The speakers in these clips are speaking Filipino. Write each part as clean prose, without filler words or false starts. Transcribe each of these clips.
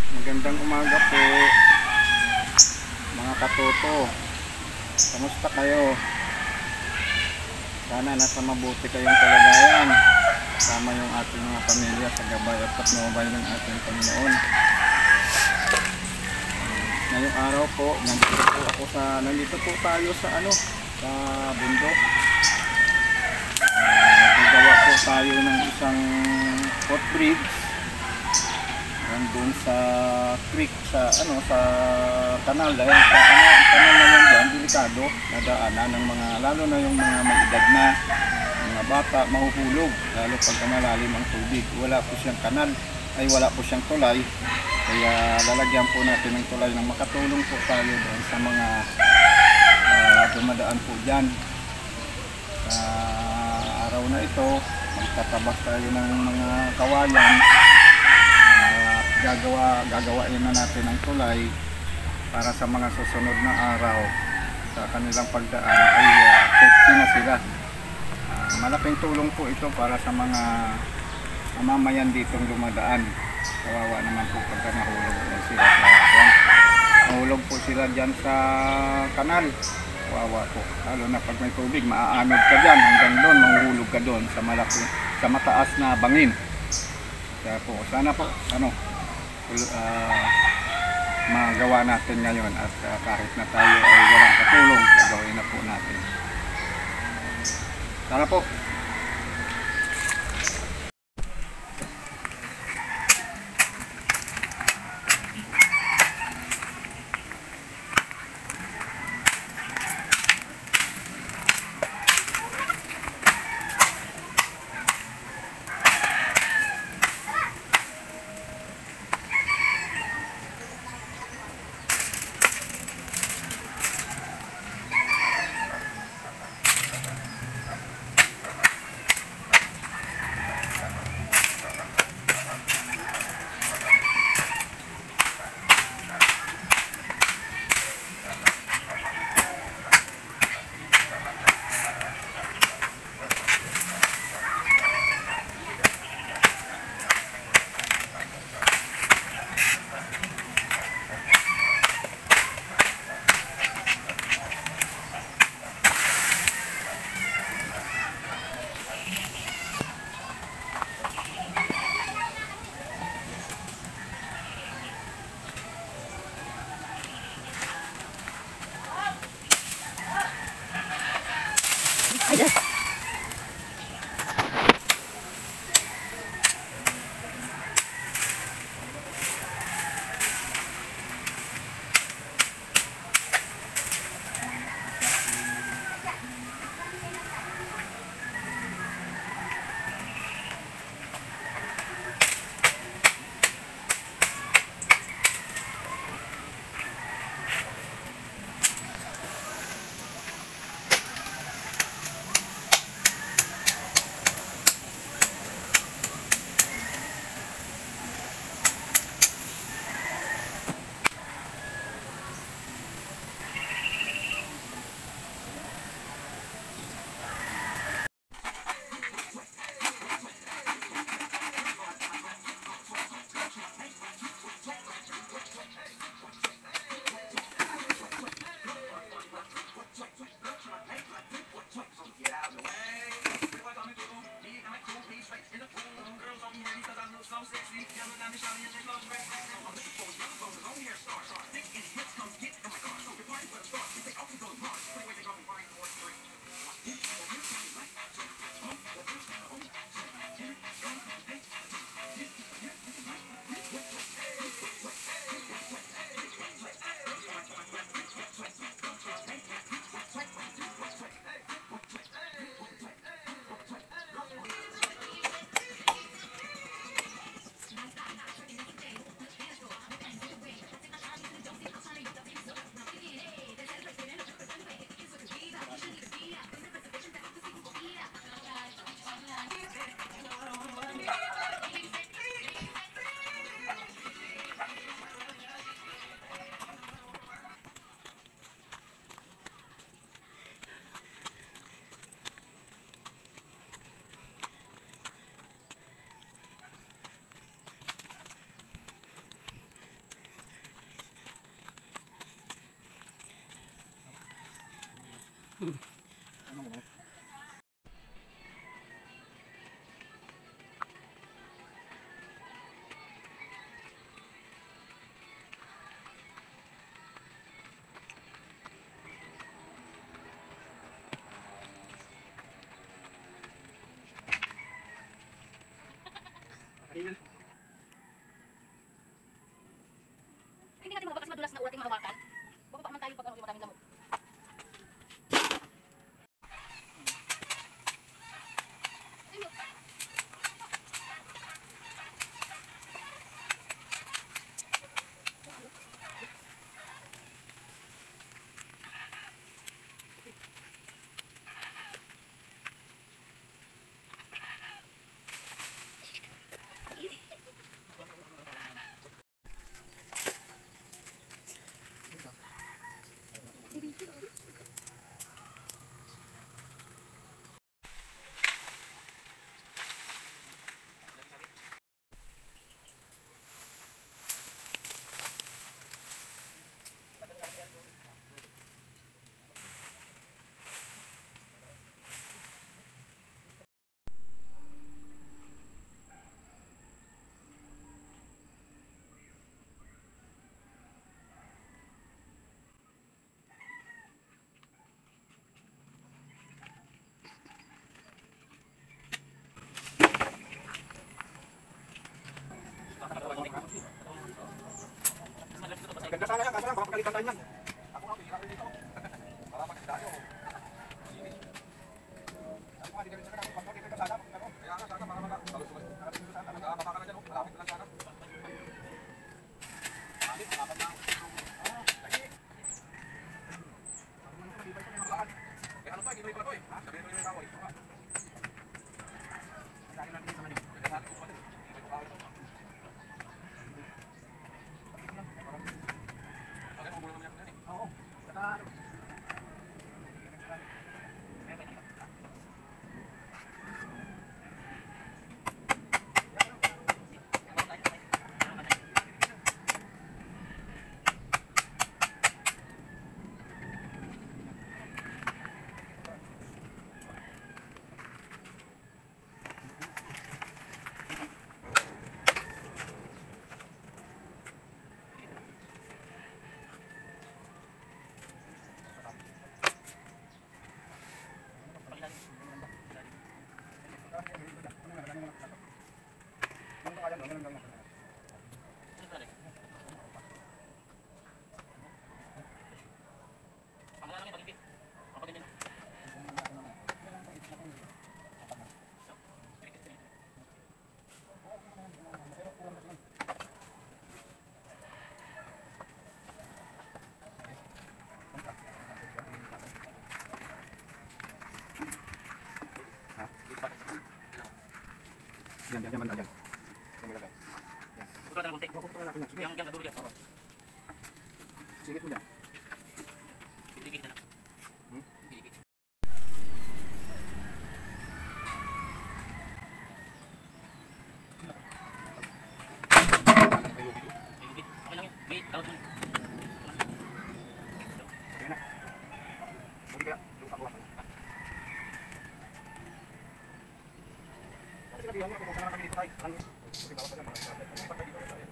Magandang umaga po mga katoto. Kamusta kayo? Sana nasa mabuti kayong kalagayan, kasama yung ating mga pamilya sa gabay at patnubay ng ating Panginoon. Ngayong araw po, nandito po tayo sa sa bundok. Gagawa po tayo ng isang footbridge doon sa creek, sa kanal, dahil sa kanal na yan dyan, delikado na daanan ng mga, lalo na yung mga may edad na mga bata, mahuhulog lalo pag malalim ang tubig. Wala po siyang kanal, ay wala po siyang tulay, kaya lalagyan po natin ng tulay ng makatulong po tayo doon sa mga dumadaan po dyan. Sa araw na ito, magtatabas tayo ng mga kawayan. Gagawain na natin ang tulay para sa mga susunod na araw sa kanilang pagdaan ay safety na sila. Malaking tulong po ito para sa mga mamamayan ditong dumadaan. Kawawa naman po pagka nahulog sila mahulog po sila dyan sa kanal. Kawawa po, lalo na pag may tubig, maaanod ka dyan hanggang doon, mahuhulog ka doon sa mataas na bangin. Kaya po, sana po magawa natin ngayon, at kahit na tayo ay walang katulong, gagawin na po natin. Tara po. Hindi natin mababa kasi madulas na ulat yung mahawakan. Bumaba man tayo pag ano yung maraming lamok. Ganda sana yan, kaso lang, baka pagalitan tayo yan. Ako nga, pihira ko dito. Para magkakita nyo. Sabi ko nga, di kami sa kanang, pagkakita dito sana, kaya nga sana, para magkakalusugan. Nakarating dito sana, magkakabaka ka na dyan, malapit na lang sana. Malapit, malapit na. Lagi. Kaya ano pa, hindi mo ito eh. Sabihin mo yung tao eh. Ang dahil natin sa manig. Kaya natin kung pati. Hindi mo ito kawin. Oo. Saka yan banda yan. Putra ng buntik. Yang naduro yan. Sigit mo yan. Digit na lang. Digit. Okay lang yun. Wait, out mo. Okay na. Buti kaya, lupa ko ako. Sabihan mo, kung saan kami dito tayo. Kasi bawat pa dyan, para dito tayo.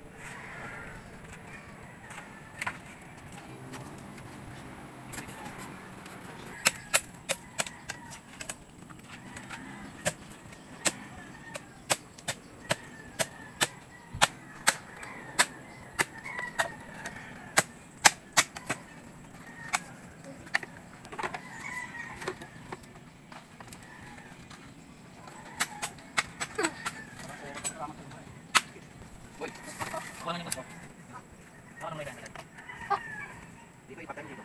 Kuha na niyo boss. Ano may dami? Dito ipatay dito.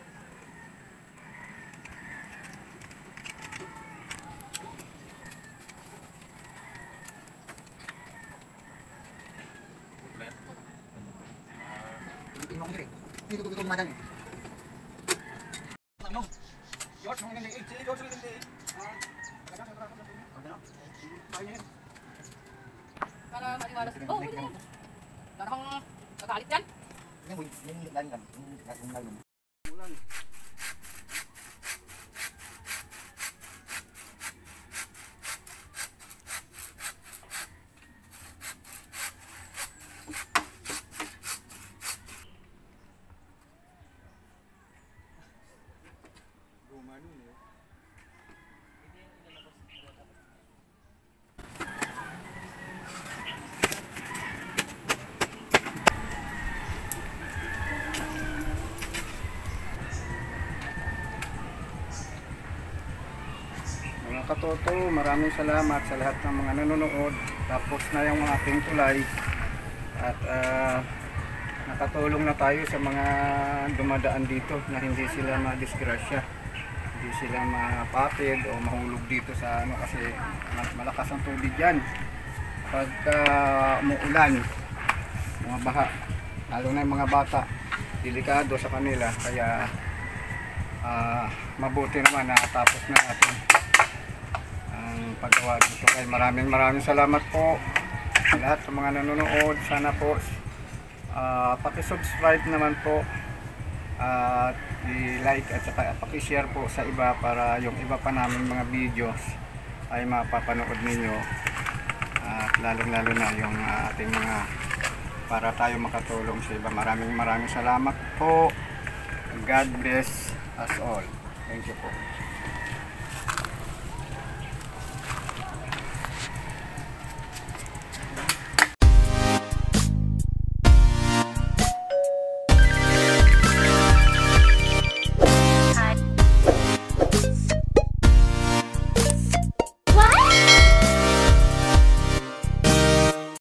Dito dito madam. Ano? George, mga hindi. George, hindi. Para maliwalas. Oh, wala yan. Wala namang kakalit yan. Yung lalim. Ulan. to. Maraming salamat sa lahat ng mga nanonood. Tapos na yung ating tulay. At nakatulong na tayo sa mga dumadaan dito na hindi sila madisgrasya. Hindi sila mapatid o mahulog dito sa ano kasi malakas ang tubig yan. Pagka umuulan, mga baha, lalo na yung mga bata, delikado sa kanila. Kaya mabuti naman na tapos na natin ang paggawa dito. Kaya maraming salamat po sa lahat ng mga nanonood. Sana po paki-subscribe naman po at i-like at saka paki-share po sa iba para yung iba pa namin mga videos ay mapapanood ninyo at lalong-lalo na yung ating mga para tayo makatulong sa iba. Maraming salamat po. God bless us all. Thank you po.